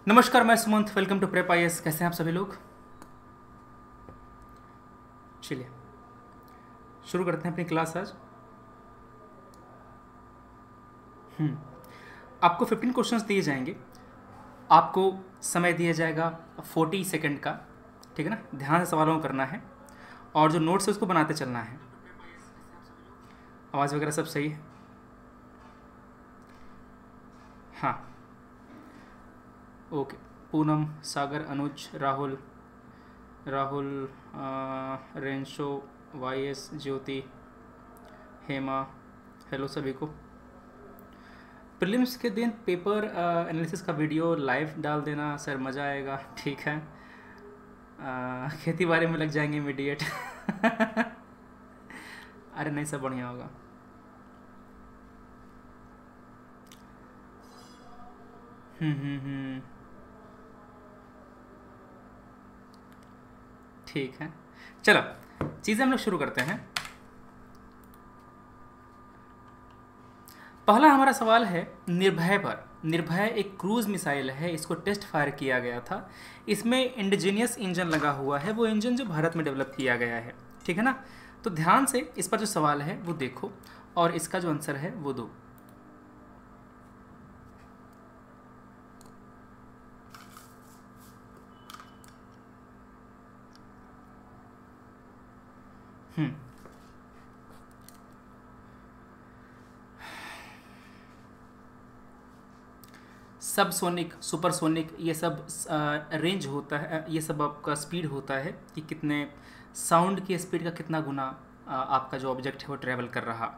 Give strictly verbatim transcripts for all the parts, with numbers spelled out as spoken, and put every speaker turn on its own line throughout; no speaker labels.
नमस्कार, मैं Sumant. Welcome to prep I S. कैसे हैं आप सभी लोग? चलिए शुरू करते हैं अपनी क्लास आज। हम्म आपको फिफ्टीन क्वेश्चंस दिए जाएंगे। आपको समय दिया जाएगा फोर्टी सेकंड का। ठीक है ना? ध्यान से सवालों को करना है और जो नोट्स है उसको बनाते चलना है। आवाज़ वगैरह सब सही है? हाँ, ओके। पूनम, सागर, अनुज, राहुल राहुल अ, रेंशो, Y S, Jyoti, Hema, hello सभी को। प्रीलिम्स के दिन पेपर एनालिसिस का वीडियो लाइव डाल देना सर, मज़ा आएगा। ठीक है, अ, खेती बाड़ी में लग जाएंगे इमीडिएट। अरे नहीं, सब बढ़िया होगा। हम्म हम्म हम्म ठीक है, चलो चीज़ें हम लोग शुरू करते हैं। पहला हमारा सवाल है निर्भय पर। निर्भय एक क्रूज मिसाइल है, इसको टेस्ट फायर किया गया था। इसमें इंडिजीनियस इंजन लगा हुआ है, वो इंजन जो भारत में डेवलप किया गया है। ठीक है ना? तो ध्यान से इस पर जो सवाल है वो देखो और इसका जो आंसर है वो दो। हम्म सब सोनिक, सुपरसोनिक, ये सब रेंज होता है, ये सब आपका स्पीड होता है कि कितने साउंड की स्पीड का कितना गुना आ, आपका जो ऑब्जेक्ट है वो ट्रैवल कर रहा।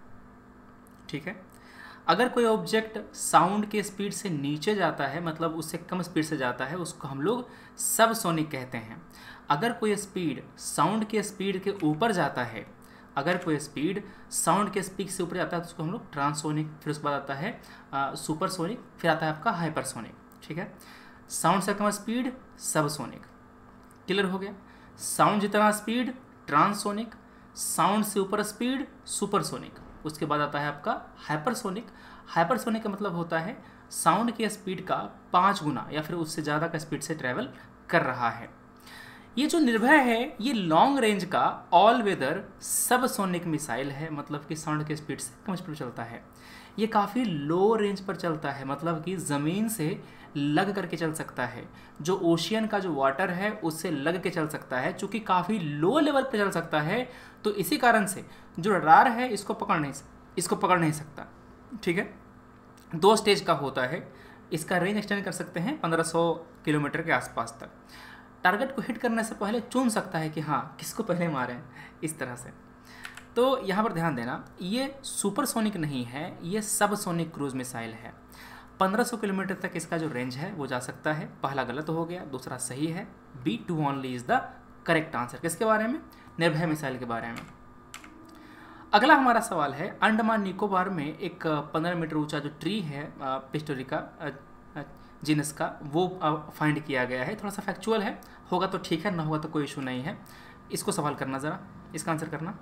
ठीक है? अगर कोई ऑब्जेक्ट साउंड के स्पीड से नीचे जाता है, मतलब उससे कम स्पीड से जाता है, उसको हम लोग सब सोनिक कहते हैं। अगर कोई स्पीड साउंड के स्पीड के ऊपर जाता है अगर कोई स्पीड साउंड के स्पीड से ऊपर जाता है तो उसको हम लोग ट्रांसोनिक, फिर उसके बाद आता है सुपरसोनिक, फिर आता है आपका हाइपरसोनिक। ठीक है? साउंड से कम स्पीड सब सोनिक। क्लियर हो गया? साउंड जितना स्पीड ट्रांसोनिक, साउंड से ऊपर स्पीड सुपरसोनिक, उसके बाद आता है आपका हाइपरसोनिक। हाइपरसोनिक का मतलब होता है साउंड की स्पीड का पाँच गुना या फिर उससे ज़्यादा का स्पीड से ट्रैवल कर रहा है। ये जो निर्भय है ये लॉन्ग रेंज का all weather subsonic missile है, मतलब कि साउंड के स्पीड से कम स्पीड चलता है। ये काफ़ी लो रेंज पर चलता है, मतलब कि ज़मीन से लग करके चल सकता है। जो ओशियन का जो वाटर है उससे लग के चल सकता है। चूँकि काफ़ी लो लेवल पर चल सकता है तो इसी कारण से जो रडार है इसको पकड़ नहीं इसको पकड़ नहीं सकता। ठीक है? दो स्टेज का होता है। इसका रेंज एक्सटेंड कर सकते हैं पंद्रह सौ किलोमीटर के आसपास तक। टारगेट को हिट करने से पहले चुन सकता है कि हाँ किसको पहले मारें, इस तरह से। तो यहाँ पर ध्यान देना, ये सुपरसोनिक नहीं है, ये सब सोनिक क्रूज मिसाइल है। पंद्रह सौ किलोमीटर तक इसका जो रेंज है वो जा सकता है। पहला गलत हो गया, दूसरा सही है। B two only is the correct answer. किसके बारे में? निर्भय मिसाइल के बारे में। अगला हमारा सवाल है अंडमान निकोबार में एक पंद्रह मीटर ऊंचा जो ट्री है पिस्टोरिका जीनस का, वो फाइंड किया गया है। थोड़ा सा फैक्चुअल है, होगा तो ठीक है, ना होगा तो कोई इशू नहीं है। इसको सवाल करना, ज़रा इसका आंसर करना।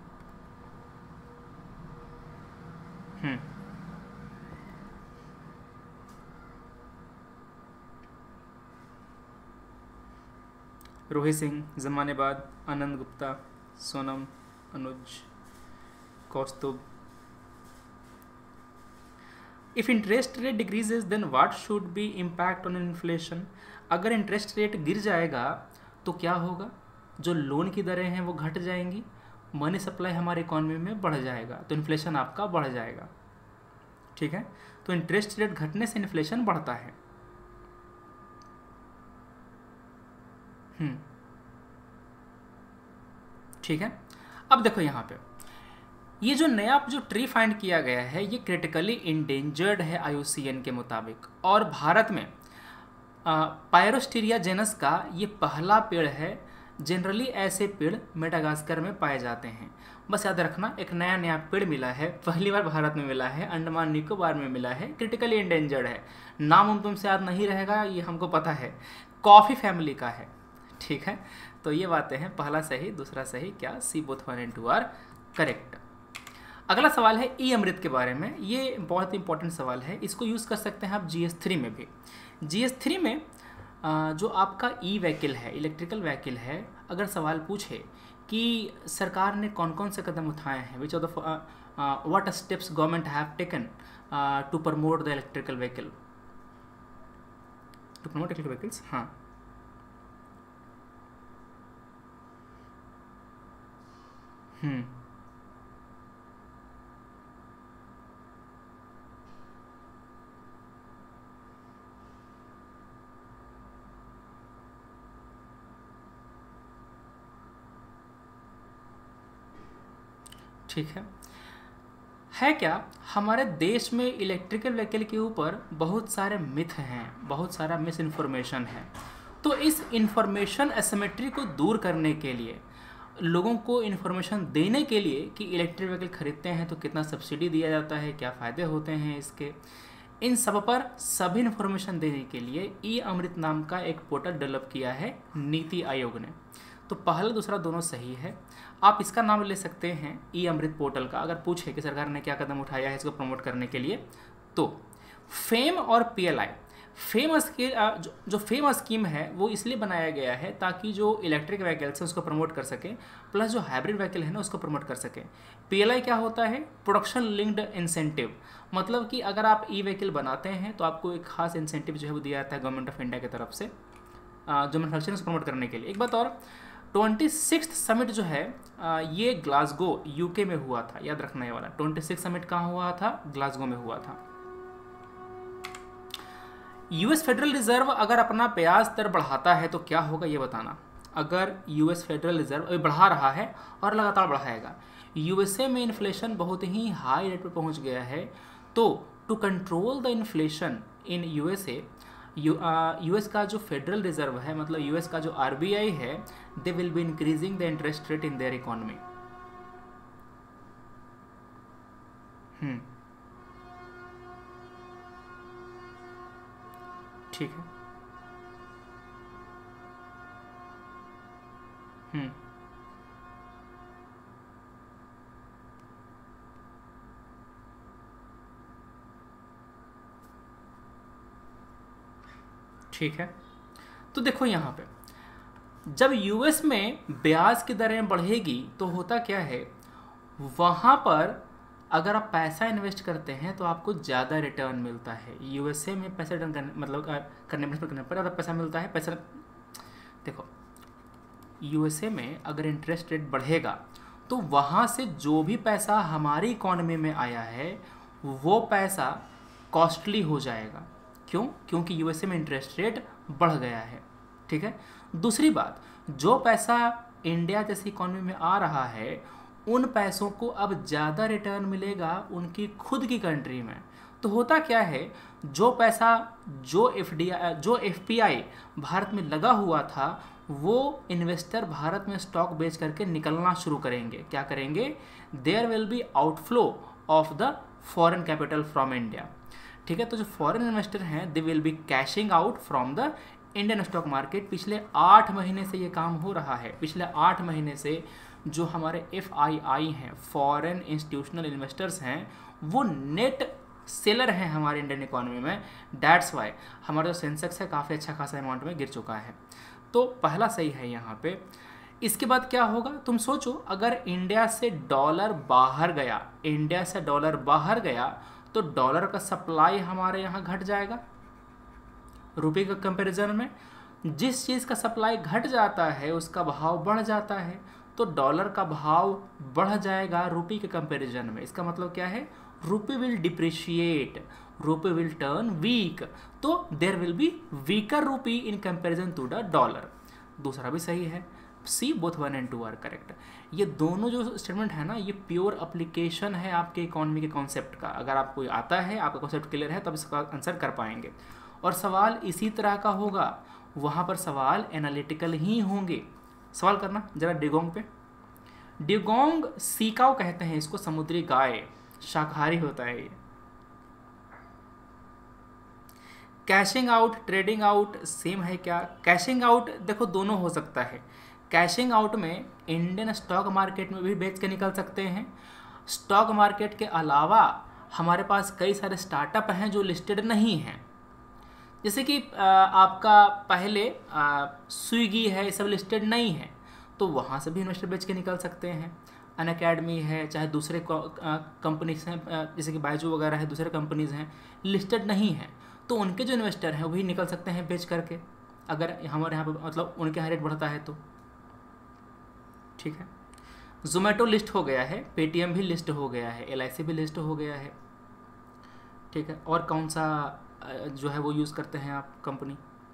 हम्म रोहित सिंह, जमाने बाद, Anand Gupta, Sonam, Anuj, Kaustubh. If interest rate decreases then what should be impact on inflation. अगर इंटरेस्ट रेट गिर जाएगा तो क्या होगा? जो लोन की दरें हैं वो घट जाएंगी, मनी सप्लाई हमारे इकॉनमी में बढ़ जाएगा, तो इन्फ्लेशन आपका बढ़ जाएगा। ठीक है? तो इंटरेस्ट रेट घटने से इन्फ्लेशन बढ़ता है। हम्म ठीक है? अब देखो यहाँ पे ये जो नया जो ट्री फाइंड किया गया है ये क्रिटिकली इंडेंजर्ड है आई यू सी एन के मुताबिक, और भारत में पायरोस्टीरिया जेनस का ये पहला पेड़ है। जनरली ऐसे पेड़ मेडागास्कर में पाए जाते हैं। बस याद रखना, एक नया नया पेड़ मिला है, पहली बार भारत में मिला है, अंडमान निकोबार में मिला है, क्रिटिकली इंडेंजर्ड है। नाम उन तुमसे याद नहीं रहेगा, ये हमको पता है, कॉफ़ी फैमिली का है। ठीक है? तो ये बातें हैं, पहला सही दूसरा सही, क्या C both one and two are correct. अगला सवाल है ई अमृत के बारे में। ये बहुत इंपॉर्टेंट सवाल है, इसको यूज़ कर सकते हैं आप जी एस थ्री में भी। जी एस थ्री में अ, जो आपका ई व्हीकल है, इलेक्ट्रिकल व्हीकल है, अगर सवाल पूछे कि सरकार ने कौन कौन से कदम उठाए हैं, which of the what steps government have taken to promote the electrical vehicle, to promote electrical vehicles, हाँ। हम्म ठीक है है क्या, हमारे देश में इलेक्ट्रिकल व्हीकल के ऊपर बहुत सारे मिथ हैं, बहुत सारा मिस इन्फॉर्मेशन है। तो इस इंफॉर्मेशन एसिमेट्री को दूर करने के लिए, लोगों को इन्फॉर्मेशन देने के लिए कि इलेक्ट्रिक व्हीकल खरीदते हैं तो कितना सब्सिडी दिया जाता है, क्या फ़ायदे होते हैं इसके, इन सब पर सभी इन्फॉर्मेशन देने के लिए ई अमृत नाम का एक पोर्टल डेवलप किया है नीति आयोग ने। तो पहला दूसरा दोनों सही है, आप इसका नाम ले सकते हैं ई अमृत पोर्टल का। अगर पूछे कि सरकार ने क्या कदम उठाया है इसको प्रमोट करने के लिए, तो फेम और P L I, FAME scheme जो, जो फेम स्कीम है वो इसलिए बनाया गया है ताकि जो इलेक्ट्रिक व्हीकल्स है उसको प्रमोट कर सकें, प्लस जो हाइब्रिड व्हीकल है ना उसको प्रमोट कर सकें। पी एल आई क्या होता है, प्रोडक्शन लिंक्ड इंसेंटिव, मतलब कि अगर आप ई व्हीकल बनाते हैं तो आपको एक खास इंसेंटिव जो है वो दिया जाता है गवर्नमेंट ऑफ इंडिया की तरफ से, जो मैनुफैक्चरिंग को प्रमोट करने के लिए। एक बात और, ट्वेंटी सिक्स समिट जो है ये ग्लासगो यूके में हुआ था, याद रखना ये वाला। ट्वेंटी सिक्स समिट कहाँ हुआ था, ग्लासगो में हुआ था। यूएस फेडरल रिजर्व अगर अपना ब्याज दर बढ़ाता है तो क्या होगा ये बताना। अगर यूएस फेडरल रिजर्व अभी बढ़ा रहा है और लगातार बढ़ाएगा, यूएसए में इन्फ्लेशन बहुत ही हाई रेट पर पहुंच गया है, तो to control the inflation in USA, US का जो फेडरल रिजर्व है, मतलब यूएस का जो आरबीआई है, they will be increasing the interest rate in their economy. हम्म ठीक है। हम्म ठीक है। तो देखो यहाँ पे जब यूएस में ब्याज की दरें बढ़ेगी तो होता क्या है, वहाँ पर अगर आप पैसा इन्वेस्ट करते हैं तो आपको ज़्यादा रिटर्न मिलता है। यूएसए में पैसा रिटर्न करने मतलब करने इन्वेस्ट करने पर ज़्यादा पैसा मिलता है। पैसा देखो, यूएसए में अगर इंटरेस्ट रेट बढ़ेगा तो वहाँ से जो भी पैसा हमारी इकॉनमी में आया है वो पैसा कॉस्टली हो जाएगा। क्यों? क्योंकि यूएसए में इंटरेस्ट रेट बढ़ गया है। ठीक है। दूसरी बात, जो पैसा इंडिया जैसी इकॉनमी में आ रहा है उन पैसों को अब ज़्यादा रिटर्न मिलेगा उनकी खुद की कंट्री में। तो होता क्या है, जो पैसा जो एफडीआई जो एफपीआई भारत में लगा हुआ था वो इन्वेस्टर भारत में स्टॉक बेच करके निकलना शुरू करेंगे। क्या करेंगे? There will be outflow of the foreign capital from India. ठीक है। तो जो फॉरेन इन्वेस्टर हैं they will be cashing out from the Indian stock market. पिछले आठ महीने से ये काम हो रहा है। पिछले आठ महीने से जो हमारे एफ आई आई हैं, फॉरेन इंस्टीट्यूशनल इन्वेस्टर्स हैं, वो नेट सेलर हैं हमारे इंडियन इकोनॉमी में। डैट्स वाई हमारा जो सेंसेक्स है काफ़ी अच्छा खासा अमाउंट में गिर चुका है। तो पहला सही है यहाँ पे। इसके बाद क्या होगा, तुम सोचो, अगर इंडिया से डॉलर बाहर गया इंडिया से डॉलर बाहर गया तो डॉलर का सप्लाई हमारे यहाँ घट जाएगा रुपये के कंपैरिजन में। जिस चीज़ का सप्लाई घट जाता है उसका भाव बढ़ जाता है, तो डॉलर का भाव बढ़ जाएगा रुपये के कंपैरिजन में। इसका मतलब क्या है, rupaye will depreciate, rupaye will turn weak, तो there will be weaker rupee in comparison to the dollar. दूसरा भी सही है। C both one and two are correct. ये दोनों जो स्टेटमेंट है ना, ये प्योर अप्लीकेशन है आपके इकोनॉमी के कॉन्सेप्ट का। अगर आपको आता है, आपका कॉन्सेप्ट क्लियर है, तब इसका आंसर कर पाएंगे। और सवाल इसी तरह का होगा, वहाँ पर सवाल एनालिटिकल ही होंगे। सवाल करना जरा डिगोंग पे। डिगोंग सीकाओ कहते हैं इसको, समुद्री गाय, शाकाहारी होता है ये। Cashing out, trading out same है क्या? कैशिंग आउट देखो दोनों हो सकता है। कैशिंग आउट में इंडियन स्टॉक मार्केट में भी बेच के निकल सकते हैं। स्टॉक मार्केट के अलावा हमारे पास कई सारे स्टार्टअप हैं जो लिस्टेड नहीं हैं। जैसे कि आ, आपका पहले स्विगी है, ये सब लिस्टेड नहीं है, तो वहाँ से भी इन्वेस्टर बेच के निकल सकते हैं। अन अकेडमी है, चाहे दूसरे कंपनीज हैं, आ, जैसे कि बायजू वगैरह है, दूसरे कंपनीज हैं लिस्टेड नहीं हैं, तो उनके जो इन्वेस्टर हैं वो भी निकल सकते हैं बेच करके, अगर हमारे यहाँ पर मतलब उनके यहाँ रेट बढ़ता है तो। ठीक है, जोमेटो लिस्ट हो गया है, पेटीएम भी लिस्ट हो गया है, एल आई सी भी लिस्ट हो गया है। ठीक है, और कौन सा जो है वो यूज़ करते हैं आप कंपनी?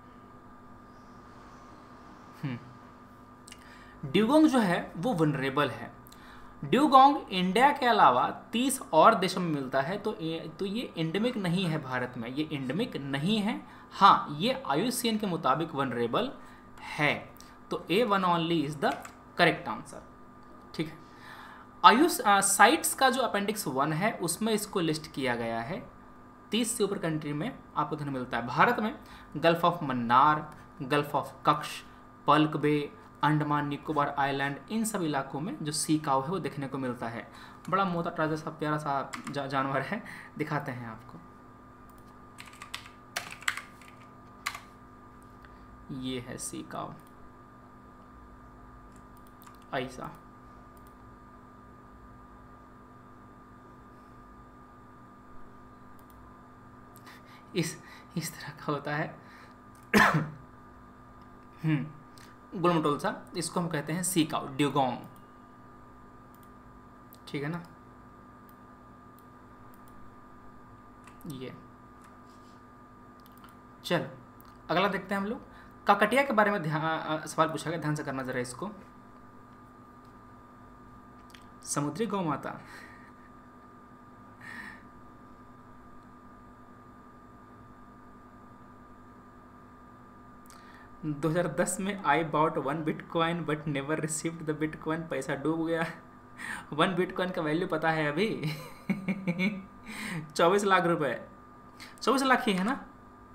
ड्यूगोंग जो है वो वनरेबल है। ड्यूगोंग इंडिया के अलावा तीस और देशों में मिलता है, तो ये तो ये एंडेमिक नहीं है भारत में, ये एंडेमिक नहीं है। हाँ, ये आई यू सी एन के मुताबिक वनरेबल है, तो A one only is the correct answer. ठीक है, आयुष साइट्स का जो अपेंडिक्स वन है उसमें इसको लिस्ट किया गया है। तीस से ऊपर कंट्री में आपको धन मिलता है। भारत में gulf of Mannar, gulf of Kutch, Palk bay, Andaman Nicobar island, इन सब इलाकों में जो सी काव है वो देखने को मिलता है। बड़ा मोटा ताजा सा प्यारा सा जा, जानवर है, दिखाते हैं आपको। ये है सी काव, ऐसा। इस इस तरह का होता है। हम्म गोलमटोल सा, इसको हम कहते हैं सी काउ, ड्यूगोंग। ठीक है ना, ये। चलो अगला देखते हैं हम लोग। काकटिया के बारे में ध्यान सवाल पूछा गया, ध्यान से करना जरा इसको। समुद्री गौ माता, दो हज़ार दस में I bought one bitcoin but never received the bitcoin, पैसा डूब गया। वन बिटकॉइन का वैल्यू पता है अभी? चौबीस लाख रुपए, चौबीस लाख ही है ना?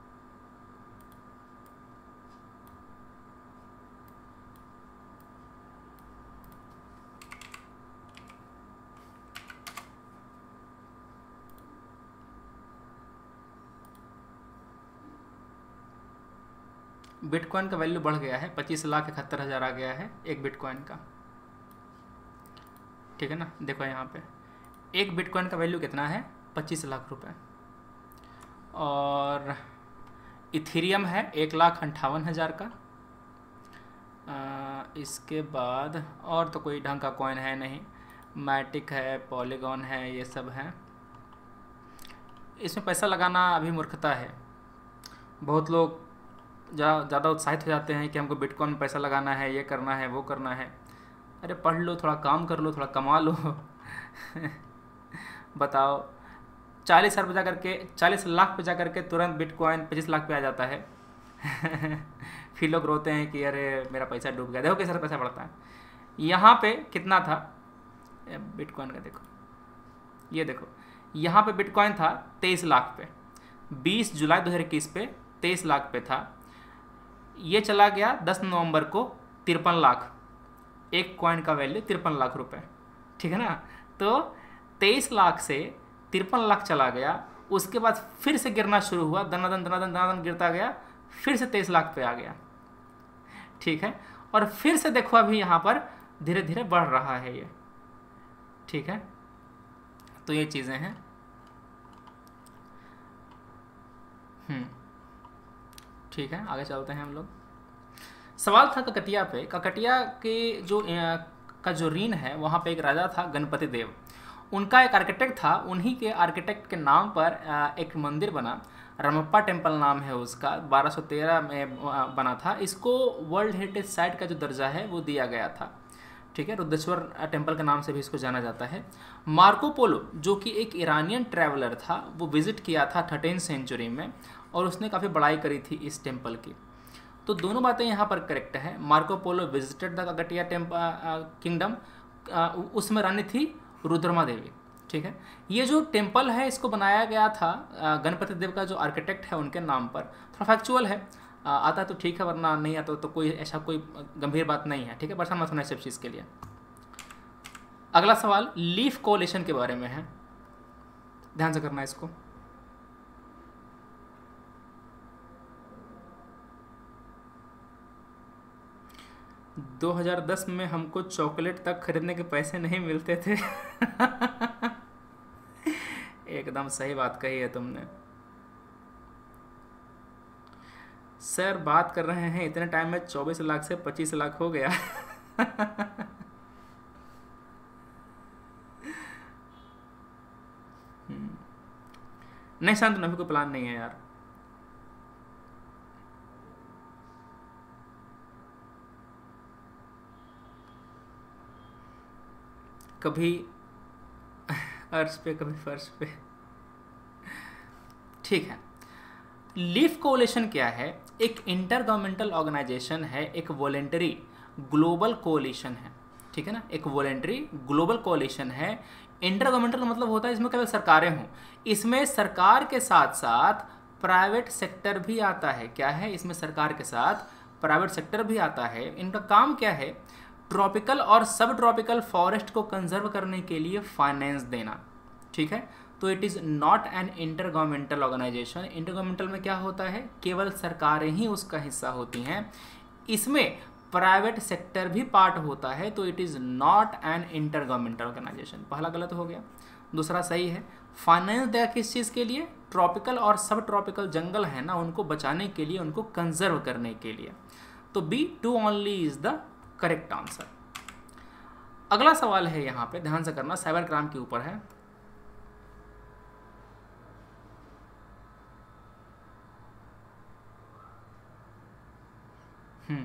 बिटकॉइन का वैल्यू बढ़ गया है, पच्चीस लाख इकहत्तर हज़ार आ गया है एक बिटकॉइन का। ठीक है ना, देखो यहाँ पे एक बिटकॉइन का वैल्यू कितना है? पच्चीस लाख रुपए। और इथेरियम है एक लाख अंठावन हज़ार का। आ, इसके बाद और तो कोई ढंग का कॉइन है नहीं। मैटिक है, पॉलीगॉन है, ये सब है। इसमें पैसा लगाना अभी मूर्खता है। बहुत लोग ज़्यादा उत्साहित हो जाते हैं कि हमको बिटकॉइन में पैसा लगाना है, ये करना है, वो करना है। अरे पढ़ लो, थोड़ा काम कर लो, थोड़ा कमा लो। बताओ, चालीस हज़ार पे जा करके, चालीस लाख पे जा करके तुरंत बिटकॉइन पच्चीस लाख पे आ जाता है। फिर लोग रोते हैं कि अरे मेरा पैसा डूब गया। देखो कैसे पैसा बढ़ता है। यहाँ पे कितना था बिटकॉइन का? देखो, ये देखो, यहाँ पे बिटकॉइन था तेईस लाख पे, बीस जुलाई दो हज़ार इक्कीस पे तेईस लाख पे था। ये चला गया दस नवंबर को तिरपन लाख, एक कॉइन का वैल्यू तिरपन लाख रुपए। ठीक है ना, तो तेईस लाख से तिरपन लाख चला गया। उसके बाद फिर से गिरना शुरू हुआ, दनादन दनादन दनादन गिरता गया, फिर से तेईस लाख पे आ गया। ठीक है, और फिर से देखो अभी यहाँ पर धीरे धीरे बढ़ रहा है ये। ठीक है, तो ये चीज़ें हैं। हम्म ठीक है, आगे चलते हैं हम लोग। सवाल था ककटिया पे। ककटिया के जो का जो रीन है वहाँ पे एक राजा था गणपति देव, उनका एक आर्किटेक्ट था। उन्हीं के आर्किटेक्ट के नाम पर एक मंदिर बना, रमप्पा टेम्पल नाम है उसका, बारह सौ तेरह में बना था। इसको वर्ल्ड हेरिटेज साइट का जो दर्जा है वो दिया गया था। ठीक है, रुद्रेश्वर टेम्पल के नाम से भी इसको जाना जाता है। मार्को पोलो जो कि एक ईरानियन ट्रैवलर था, वो विजिट किया था थर्टीन सेंचुरी में, और उसने काफ़ी बड़ाई करी थी इस टेम्पल की। तो दोनों बातें यहाँ पर करेक्ट है। Marco Polo visited the Kakatiya temple kingdom, उसमें रानी थी रुद्रमा देवी। ठीक है, ये जो टेम्पल है इसको बनाया गया था गणपति देव का जो आर्किटेक्ट है उनके नाम पर। थोड़ा फैक्चुअल है, आता तो ठीक है, वरना नहीं आता तो कोई ऐसा कोई गंभीर बात नहीं है। ठीक है, परेशान मत होना सब चीज़ के लिए। अगला सवाल लीफ कोलेशन के बारे में है, ध्यान से करना इसको। दो हज़ार दस में हमको चॉकलेट तक खरीदने के पैसे नहीं मिलते थे। एकदम सही बात कही है तुमने। सर बात कर रहे हैं इतने टाइम में चौबीस लाख से पच्चीस लाख हो गया। नहीं शांत, अभी कोई प्लान नहीं है यार। कभी अर्श पे कभी फर्श पे। ठीक है। लीफ कोलिशन क्या है? एक इंटर गवर्नमेंटल ऑर्गेनाइजेशन है, एक वॉलेंटरी ग्लोबल कोलिशन है, ठीक है ना। एक वॉलेंटरी ग्लोबल कोलिशन है। इंटर गवर्नमेंटल मतलब होता है इसमें केवल सरकारें हों। इसमें सरकार के साथ साथ प्राइवेट सेक्टर भी आता है। क्या है? इसमें सरकार के साथ प्राइवेट सेक्टर भी आता है। इनका काम क्या है? ट्रॉपिकल और सब ट्रॉपिकल फॉरेस्ट को कंजर्व करने के लिए फाइनेंस देना, ठीक है। तो it is not an intergovernmental organisation. Intergovernmental में क्या होता है? केवल सरकारें ही उसका हिस्सा होती हैं। इसमें प्राइवेट सेक्टर भी पार्ट होता है, तो it is not an intergovernmental organisation. पहला गलत हो गया, दूसरा सही है। फाइनेंस देगा किस चीज़ के लिए? ट्रॉपिकल और सब ट्रॉपिकल जंगल है ना, उनको बचाने के लिए, उनको कंजर्व करने के लिए। तो B two only is the correct answer. अगला सवाल है यहाँ पे, ध्यान से करना, साइबर क्राइम के ऊपर है। हम्म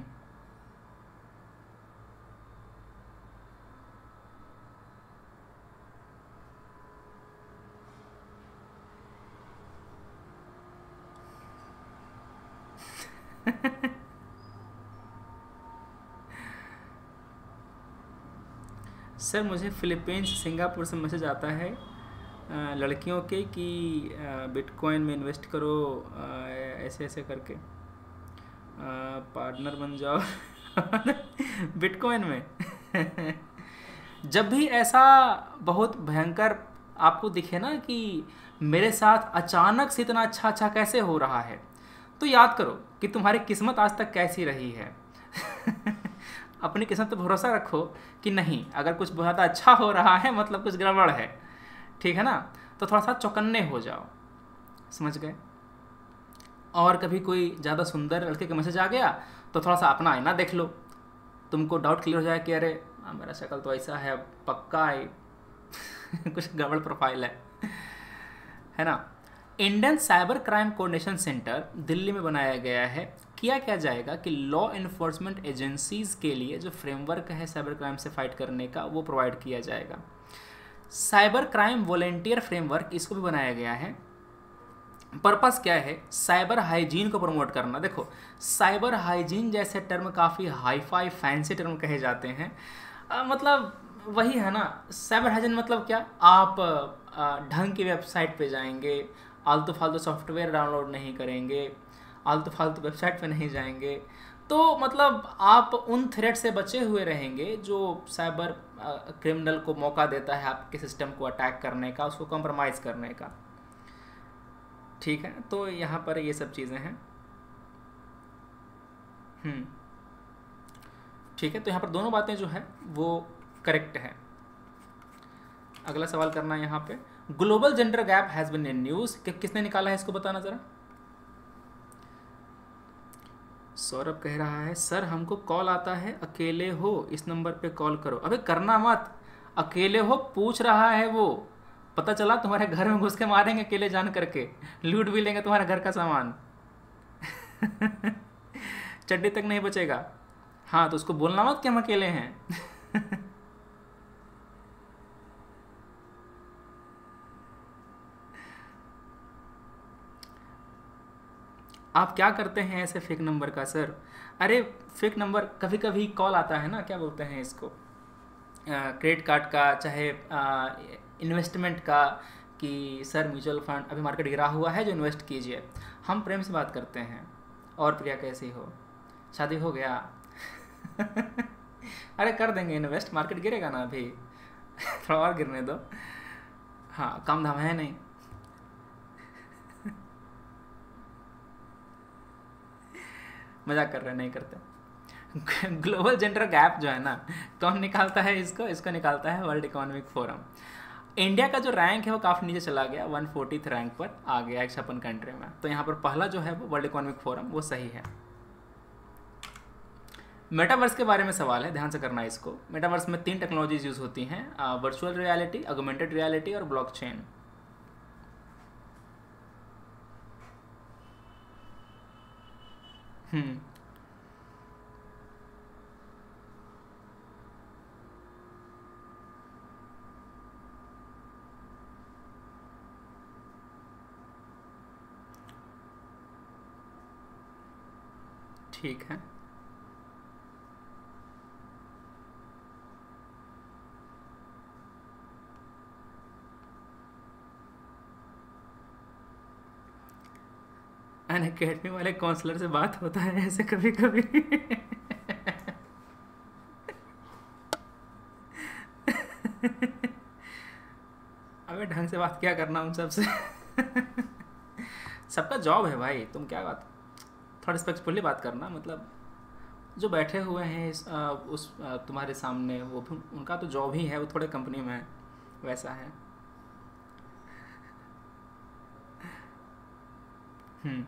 सर मुझे फिलीपींस सिंगापुर से मैसेज आता है अ, लड़कियों के कि बिटकॉइन में इन्वेस्ट करो, अ, ऐसे ऐसे करके पार्टनर बन जाओ। बिटकॉइन में। जब भी ऐसा बहुत भयंकर आपको दिखे ना कि मेरे साथ अचानक से इतना अच्छा अच्छा कैसे हो रहा है, तो याद करो कि तुम्हारी किस्मत आज तक कैसी रही है। अपनी किस्मत पर भरोसा रखो कि नहीं, अगर कुछ बहुत ज़्यादा अच्छा हो रहा है मतलब कुछ गड़बड़ है, ठीक है ना। तो थोड़ा सा चौकन्ने हो जाओ, समझ गए। और कभी कोई ज़्यादा सुंदर लड़के का मैसेज आ गया तो थोड़ा सा अपना आईना देख लो, तुमको डाउट क्लियर हो जाए कि अरे हाँ, मेरा शक्ल तो ऐसा है, पक्का है कुछ गड़बड़ प्रोफाइल है है ना। Indian cyber crime coordination centre Delhi में बनाया गया है। किया क्या जाएगा कि लॉ इन्फोर्समेंट एजेंसीज के लिए जो फ्रेमवर्क है साइबर क्राइम से फाइट करने का, वो प्रोवाइड किया जाएगा। साइबर क्राइम वॉलेंटियर फ्रेमवर्क, इसको भी बनाया गया है। पर्पस क्या है? साइबर हाइजीन को प्रमोट करना। देखो, साइबर हाइजीन जैसे टर्म काफ़ी हाई फाई फैंसी टर्म कहे जाते हैं, आ, मतलब वही है ना। साइबर हाइजीन मतलब क्या? आप आ, ढंग की वेबसाइट पे जाएंगे, आलतू फालतू सॉफ्टवेयर डाउनलोड नहीं करेंगे, आलतू फालतू वेबसाइट पे नहीं जाएंगे, तो मतलब आप उन थ्रेट से बचे हुए रहेंगे जो साइबर क्रिमिनल को मौका देता है आपके सिस्टम को अटैक करने का, उसको कॉम्प्रोमाइज़ करने का, ठीक है। तो यहाँ पर ये सब चीज़ें हैं। हम्म ठीक है, तो यहाँ पर दोनों बातें जो है वो करेक्ट है। अगला सवाल करना है यहाँ पे, global gender gap has been in news, कि किसने निकाला है इसको बताना ज़रा। सौरभ कह रहा है सर हमको कॉल आता है, अकेले हो इस नंबर पे कॉल करो। अबे करना मत, अकेले हो पूछ रहा है वो, पता चला तुम्हारे घर में घुस के मारेंगे अकेले जान करके, लूट भी लेंगे तुम्हारे घर का सामान। चड्डी तक नहीं बचेगा। हाँ तो उसको बोलना मत कि हम अकेले हैं। आप क्या करते हैं ऐसे फेक नंबर का सर? अरे फेक नंबर, कभी कभी कॉल आता है ना, क्या बोलते हैं इसको, क्रेडिट कार्ड का, चाहे इन्वेस्टमेंट का, कि सर म्यूचुअल फंड अभी मार्केट गिरा हुआ है जो इन्वेस्ट कीजिए। हम प्रेम से बात करते हैं, और प्रिया कैसी हो, शादी हो गया? अरे कर देंगे इन्वेस्ट, मार्केट गिरेगा ना अभी। थोड़ा और गिरने दो। हाँ काम धाम है नहीं। मजाक कर रहे हैं, नहीं करते। ग्लोबल जेंडर गैप जो है ना, कौन निकालता है इसको? इसको निकालता है वर्ल्ड इकोनॉमिक फोरम। इंडिया का जो रैंक है वो काफ़ी नीचे चला गया, वन फोर्टीथ रैंक पर आ गया एक छप्पन कंट्री में। तो यहाँ पर पहला जो है वो वर्ल्ड इकोनॉमिक फोरम, वो सही है। मेटावर्स के बारे में सवाल है, ध्यान से करना है इसको। मेटावर्स में तीन टेक्नोलॉजीज यूज़ होती हैं, वर्चुअल रियलिटी, ऑगमेंटेड रियलिटी और ब्लॉकचेन। हम्म ठीक है। अन अकेडमी वाले काउंसलर से बात होता है ऐसे कभी कभी। अबे ढंग से बात क्या करना उन सबसे। सबका जॉब है भाई, तुम क्या बात, थोड़ा रिस्पेक्टफुली बात करना। मतलब जो बैठे हुए हैं इस, आ, उस आ, तुम्हारे सामने, वो भी उनका तो जॉब ही है, वो थोड़े कंपनी में है, वैसा है। हम्म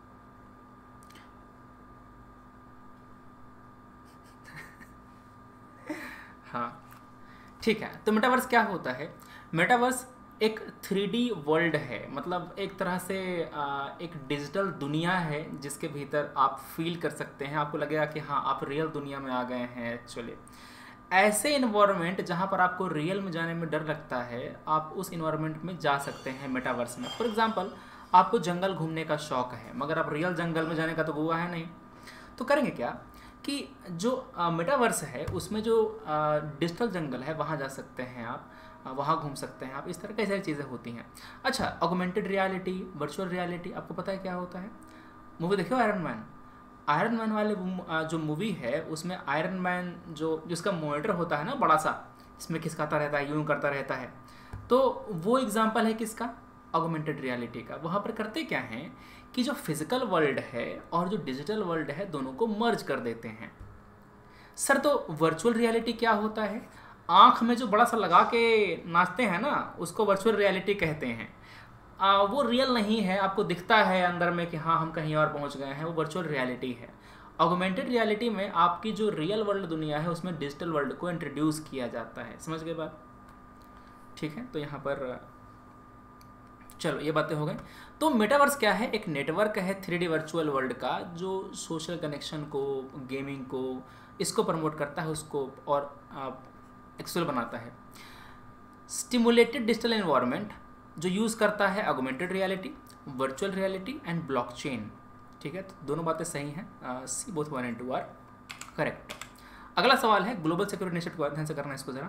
हाँ ठीक है। तो मेटावर्स क्या होता है? मेटावर्स एक थ्री डी वर्ल्ड है, मतलब एक तरह से आ, एक डिजिटल दुनिया है जिसके भीतर आप फील कर सकते हैं, आपको लगेगा कि हाँ आप रियल दुनिया में आ गए हैं एक्चुअली। ऐसे इन्वायरमेंट जहाँ पर आपको रियल में जाने में डर लगता है, आप उस इन्वायरमेंट में जा सकते हैं मेटावर्स में। फॉर एग्जांपल, आपको जंगल घूमने का शौक है, मगर आप रियल जंगल में जाने का तो हुआ है नहीं, तो करेंगे क्या कि जो मेटावर्स है उसमें जो डिजिटल जंगल है वहाँ जा सकते हैं आप, आ, वहाँ घूम सकते हैं आप। इस तरह कई सारी चीज़ें होती हैं। अच्छा, ऑगमेंटेड रियलिटी, वर्चुअल रियलिटी, आपको पता है क्या होता है? मूवी देखियो आयरन मैन। आयरन मैन वाले वो, आ, जो मूवी है उसमें आयरन मैन जो जिसका मॉनिटर होता है ना बड़ा सा, इसमें खिसकाता रहता है, यूं करता रहता है, तो वो एग्जाम्पल है किसका? ऑगमेंटेड रियलिटी का। वहाँ पर करते क्या हैं कि जो फिजिकल वर्ल्ड है और जो डिजिटल वर्ल्ड है दोनों को मर्ज कर देते हैं। सर तो वर्चुअल रियलिटी क्या होता है? आँख में जो बड़ा सा लगा के नाचते हैं ना, उसको वर्चुअल रियलिटी कहते हैं। आ, वो रियल नहीं है, आपको दिखता है अंदर में कि हाँ हम कहीं और पहुंच गए हैं, वो वर्चुअल रियलिटी है। ऑगमेंटेड रियलिटी में आपकी जो रियल वर्ल्ड दुनिया है उसमें डिजिटल वर्ल्ड को इंट्रोड्यूस किया जाता है। समझ गए बात? ठीक है, तो यहाँ पर चलो ये बातें हो गई। तो मेटावर्स क्या है? एक नेटवर्क है थ्री डी वर्चुअल वर्ल्ड का, जो सोशल कनेक्शन को, गेमिंग को, इसको प्रमोट करता है, उसको और एक्चुअल बनाता है। स्टिमुलेटेड डिजिटल एनवायरनमेंट जो यूज़ करता है augmented reality, virtual reality and blockchain. ठीक है, तो दोनों बातें सही हैं, C both one and two are correct. अगला सवाल है ग्लोबल सिक्योरिटी इनिशिएटिव, ध्यान से करना इसको ज़रा।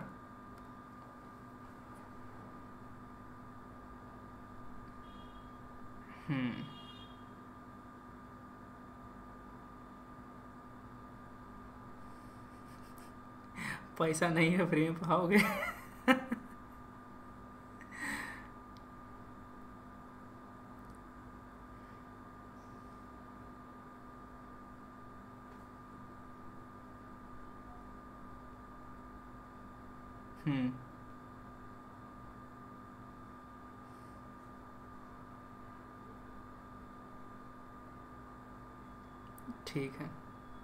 हम्म पैसा नहीं है, फ्री में पाओगे। हम्म ठीक है।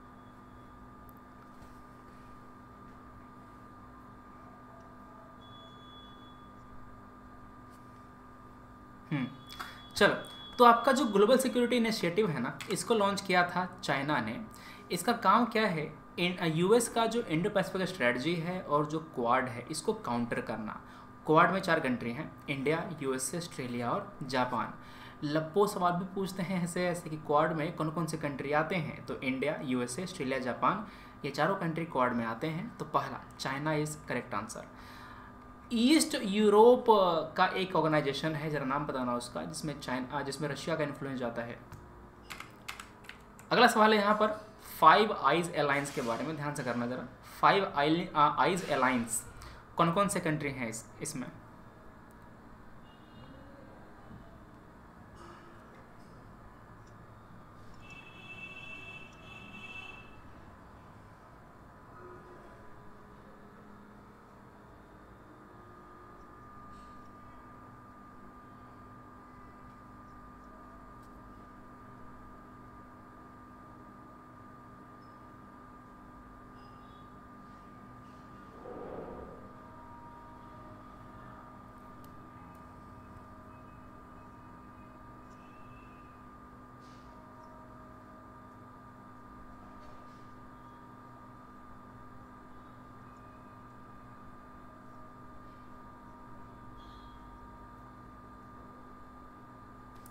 हम्म चलो, तो आपका जो ग्लोबल सिक्योरिटी इनिशिएटिव है ना, इसको लॉन्च किया था चाइना ने। इसका काम क्या है? इन यूएस का जो इंडो पैसिफिक स्ट्रेटजी है और जो क्वाड है, इसको काउंटर करना। क्वाड में चार कंट्री हैं, इंडिया, यूएसए, ऑस्ट्रेलिया और जापान। लप्पो सवाल भी पूछते हैं ऐसे ऐसे कि क्वाड में कौन कौन से कंट्री आते हैं, तो इंडिया, यूएसए, ऑस्ट्रेलिया, जापान, ये चारों कंट्री क्वाड में आते हैं। तो पहला China is correct answer. East Europe का एक ऑर्गेनाइजेशन है, जरा नाम बताना उसका, जिसमें चाइना, जिसमें रशिया का इन्फ्लुएंस जाता है। अगला सवाल है यहाँ पर फाइव आइज अलायंस के बारे में, ध्यान से करना जरा। फाइव आइज अलायंस कौन कौन से कंट्री हैं इस इसमें?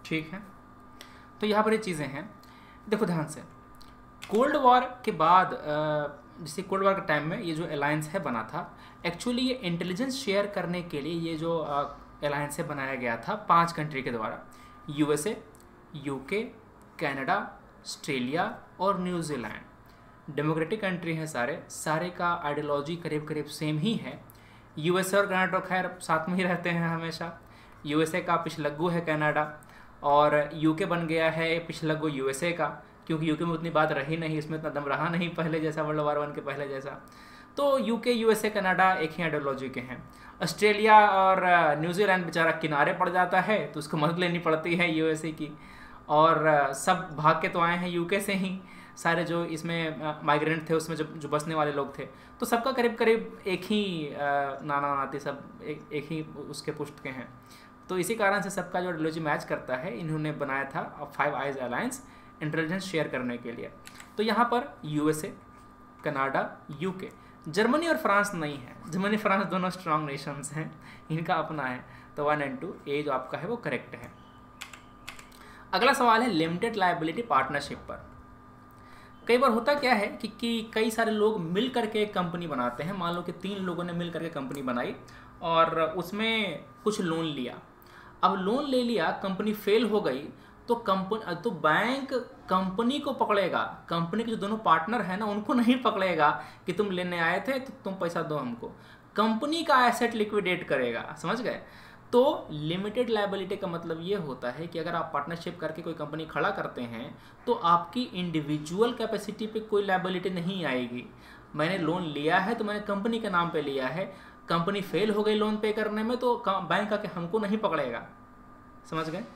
ठीक है, तो यहाँ पर ये चीज़ें हैं, देखो ध्यान से। कोल्ड वॉर के बाद जैसे कोल्ड वॉर के टाइम में ये जो अलायंस है बना था, एक्चुअली ये इंटेलिजेंस शेयर करने के लिए ये जो अलायंस है बनाया गया था पांच कंट्री के द्वारा, यूएसए, यूके, कनाडा, ऑस्ट्रेलिया और न्यूजीलैंड। डेमोक्रेटिक कंट्री हैं सारे, सारे का आइडियोलॉजी करीब करीब सेम ही है। यूएसए और कनाडा खैर साथ में ही रहते हैं हमेशा। यूएसए का पिछलग्गू है कनाडा, और यूके बन गया है पिछलग्गू यूएसए का, क्योंकि यूके में उतनी बात रही नहीं, इसमें इतना दम रहा नहीं पहले जैसा, वर्ल्ड वार वन के पहले जैसा। तो यूके, यूएसए, कनाडा एक ही आइडियोलॉजी के हैं। ऑस्ट्रेलिया और न्यूजीलैंड बेचारा किनारे पड़ जाता है, तो उसको मदद लेनी पड़ती है यूएसए की, और सब भाग के तो आए हैं यूके से ही, सारे जो इसमें माइग्रेंट थे उसमें जो जो बसने वाले लोग थे, तो सबका करीब करीब एक ही नाना नाती सब एक एक ही उसके पुष्ट के हैं। तो इसी कारण से सबका जो आइडियोलॉजी मैच करता है, इन्होंने बनाया था five eyes alliance intelligence share करने के लिए। तो यहाँ पर यूएसए, कनाडा, यूके, जर्मनी और फ्रांस नहीं है। जर्मनी फ्रांस दोनों स्ट्रांग नेशंस हैं, इनका अपना है। तो वन एंड टू ए जो आपका है वो करेक्ट है। अगला सवाल है लिमिटेड लायबिलिटी पार्टनरशिप पर। कई बार होता क्या है कि, कि कई सारे लोग मिल करके एक कंपनी बनाते हैं। मान लो कि तीन लोगों ने मिल करके कंपनी बनाई और उसमें कुछ लोन लिया। अब लोन ले लिया, कंपनी फेल हो गई, तो कंपनी तो बैंक कंपनी को पकड़ेगा, कंपनी के जो दोनों पार्टनर है ना उनको नहीं पकड़ेगा कि तुम लेने आए थे तो तुम पैसा दो हमको। कंपनी का एसेट लिक्विडेट करेगा, समझ गए। तो लिमिटेड लायबिलिटी का मतलब ये होता है कि अगर आप पार्टनरशिप करके कोई कंपनी खड़ा करते हैं तो आपकी इंडिविजुअल कैपेसिटी पे कोई लायबिलिटी नहीं आएगी। मैंने लोन लिया है तो मैंने कंपनी के नाम पे लिया है, कंपनी फेल हो गई लोन पे करने में तो बैंक आके हमको नहीं पकड़ेगा, समझ गए।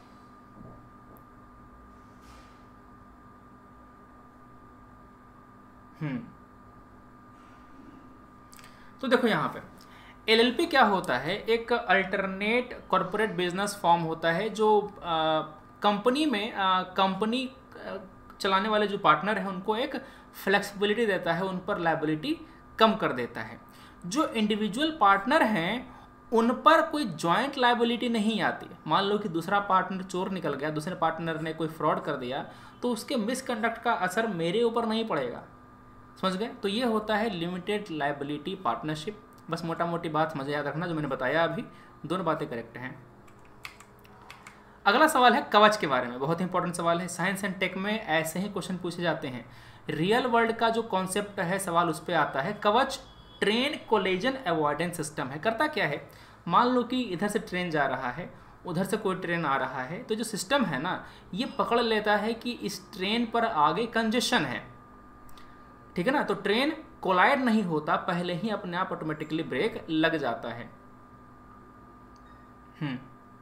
हम्म तो देखो यहाँ पे एलएलपी क्या होता है, एक अल्टरनेट कॉरपोरेट बिजनेस फॉर्म होता है जो कंपनी में कंपनी चलाने वाले जो पार्टनर हैं उनको एक फ्लेक्सिबिलिटी देता है, उन पर लायबिलिटी कम कर देता है। जो इंडिविजुअल पार्टनर हैं उन पर कोई जॉइंट लायबिलिटी नहीं आती। मान लो कि दूसरा पार्टनर चोर निकल गया, दूसरे पार्टनर ने कोई फ्रॉड कर दिया, तो उसके मिसकंडक्ट का असर मेरे ऊपर नहीं पड़ेगा, समझ गए। तो ये होता है लिमिटेड लायबिलिटी पार्टनरशिप। बस मोटा मोटी बात मजे याद रखना जो मैंने बताया अभी, दोनों बातें करेक्ट हैं। अगला सवाल है कवच के बारे में, बहुत इंपॉर्टेंट सवाल है। साइंस एंड टेक में ऐसे ही क्वेश्चन पूछे जाते हैं। रियल वर्ल्ड का जो कॉन्सेप्ट है सवाल उस पर आता है। कवच ट्रेन कोलिजन अवॉइडेंस सिस्टम है। करता क्या है, मान लो कि इधर से ट्रेन जा रहा है, उधर से कोई ट्रेन आ रहा है, तो जो सिस्टम है ना ये पकड़ लेता है कि इस ट्रेन पर आगे कंजेशन है, ठीक है ना। तो ट्रेन कोलाइड नहीं होता, पहले ही अपने आप ऑटोमेटिकली ब्रेक लग जाता है। हम्म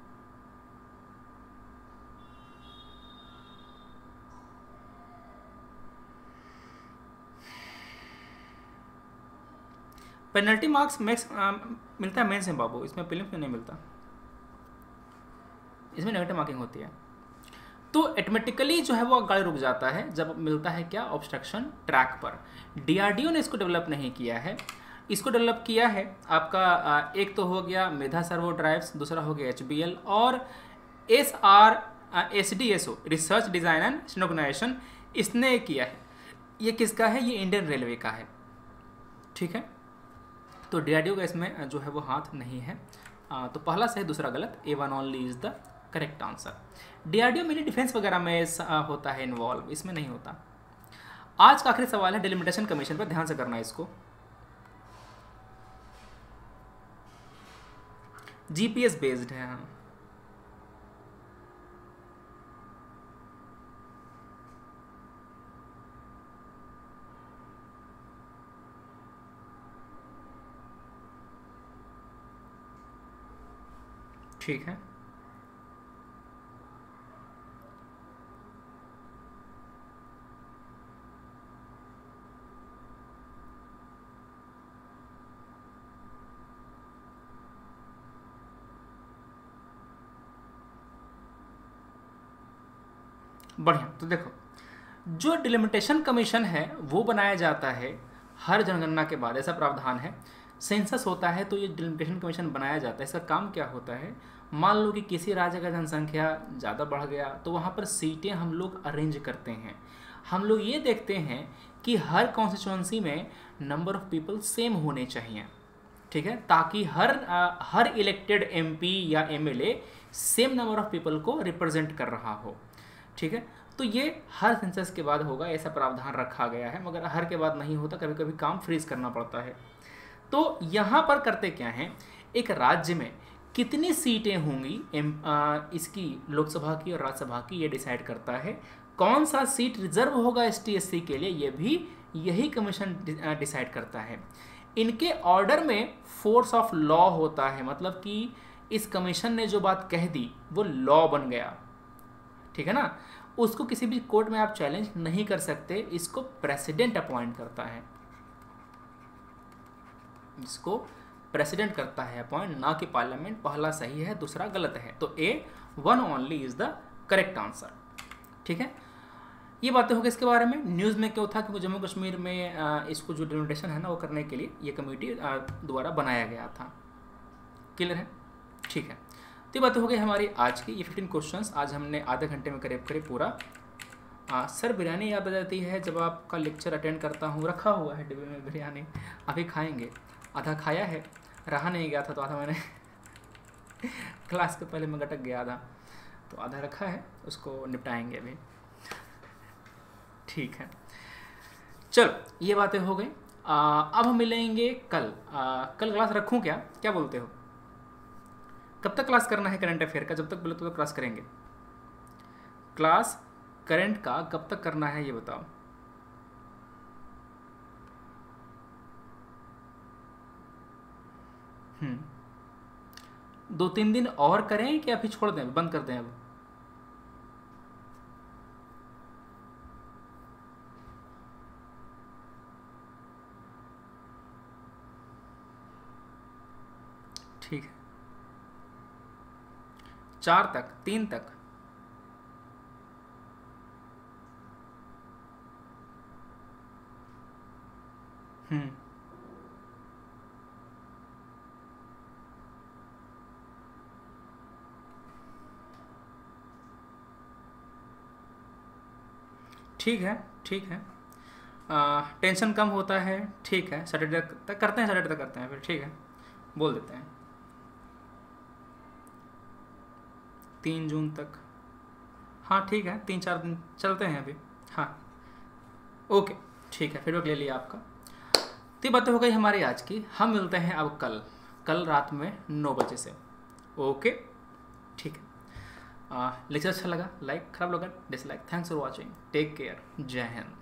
पेनल्टी मार्क्स मैक्स मिलता है मेंस में बाबू, इसमें प्रीलिम्स में नहीं मिलता, इसमें नेगेटिव मार्किंग होती है। तो ऑटोमेटिकली जो है वो गाड़ी रुक जाता है जब मिलता है क्या, ऑब्स्ट्रक्शन ट्रैक पर। डीआरडीओ ने इसको डेवलप नहीं किया है, इसको डेवलप किया है आपका एक तो हो गया मेधा सर्वो ड्राइव्स, दूसरा हो गया एचबीएल, और S R S D S O research design and स्टेनोग्नाइजेशन इसने किया है। ये किसका है, ये इंडियन रेलवे का है, ठीक है। तो डीआरडीओ का इसमें जो है वो हाथ नहीं है। आ, तो पहला सही दूसरा गलत, A one only is the correct answer. DRDO मेरी डिफेंस वगैरह में होता है इन्वॉल्व, इसमें नहीं होता। आज का आखिरी सवाल है डिलिमिटेशन कमीशन पर, ध्यान से करना है इसको। जीपीएस बेस्ड है, हाँ ठीक है। बढ़िया, तो देखो जो डिलिमिटेशन कमीशन है वो बनाया जाता है हर जनगणना के बाद, ऐसा प्रावधान है। सेंसस होता है तो ये डिलिमिटेशन कमीशन बनाया जाता है। इसका काम क्या होता है, मान लो कि किसी राज्य का जनसंख्या ज़्यादा बढ़ गया तो वहाँ पर सीटें हम लोग अरेंज करते हैं। हम लोग ये देखते हैं कि हर कॉन्स्टिट्यूंसी में नंबर ऑफ़ पीपल सेम होने चाहिए, ठीक है, ताकि हर आ, हर इलेक्टेड एमपी या MLA same number of people को रिप्रेजेंट कर रहा हो, ठीक है। तो ये हर सेंसस के बाद होगा, ऐसा प्रावधान रखा गया है, मगर हर के बाद नहीं होता, कभी कभी काम फ्रीज करना पड़ता है। तो यहाँ पर करते क्या हैं, एक राज्य में कितनी सीटें होंगी एम आ, इसकी लोकसभा की और राज्यसभा की, ये डिसाइड करता है। कौन सा सीट रिजर्व होगा एस टी एस सी के लिए, ये भी यही कमीशन डिसाइड करता है। इनके ऑर्डर में फोर्स ऑफ लॉ होता है, मतलब कि इस कमीशन ने जो बात कह दी वो लॉ बन गया, ठीक है ना। उसको किसी भी कोर्ट में आप चैलेंज नहीं कर सकते, इसको प्रेसिडेंट अपॉइंट करता है, इसको प्रेसिडेंट करता है अपॉइंट, ना कि पार्लियामेंट। पहला सही है, दूसरा गलत है, तो A one only is the correct answer, ठीक है। ये बातें हो गई इसके बारे में। न्यूज़ में क्यों था, क्योंकि जम्मू कश्मीर में आ, इसको जो डिनोटेशन है ना वो करने के लिए ये कमेटी द्वारा बनाया गया था। क्लियर है, ठीक है। तो ये बातें हो गई हमारी आज की, ये फिफ्टीन क्वेश्चंस आज हमने आधे घंटे में करीब करीब पूरा। आ, सर बिरयानी याद आ जाती है जब आपका लेक्चर अटेंड करता हूँ, रखा हुआ है डिब्बे में बिरयानी, अभी खाएंगे। आधा खाया है, रहा नहीं गया था तो आधा मैंने क्लास के पहले मैं गटक गया था, तो आधा रखा है, उसको निपटाएंगे अभी, ठीक है। चलो ये बातें हो गई। अब हम मिलेंगे कल। आ, कल क्लास रखूं क्या, क्या बोलते हो? कब तक क्लास करना है करंट अफेयर का? जब तक बोले तो क्लास करेंगे। क्लास करंट का कब तक करना है ये बताओ। हम्म दो तीन दिन और करें कि अभी छोड़ दें, बंद कर दें अब? ठीक है, चार तक, तीन तक। हम्म ठीक है, ठीक है। आ, टेंशन कम होता है, ठीक है। सैटरडे तक करते हैं, सैटरडे तक करते हैं फिर, ठीक है, बोल देते हैं तीन जून तक। हाँ ठीक है, तीन चार दिन चलते हैं अभी। हाँ ओके, ठीक है, फीडबैक ले लिया आपका। तो ये बातें हो गई हमारी आज की। हम मिलते हैं अब कल, कल रात में नौ बजे से। ओके ठीक है। लेक्चर अच्छा लगा लाइक, खराब लगा dislike. Thanks for watching, take care, जय हिंद।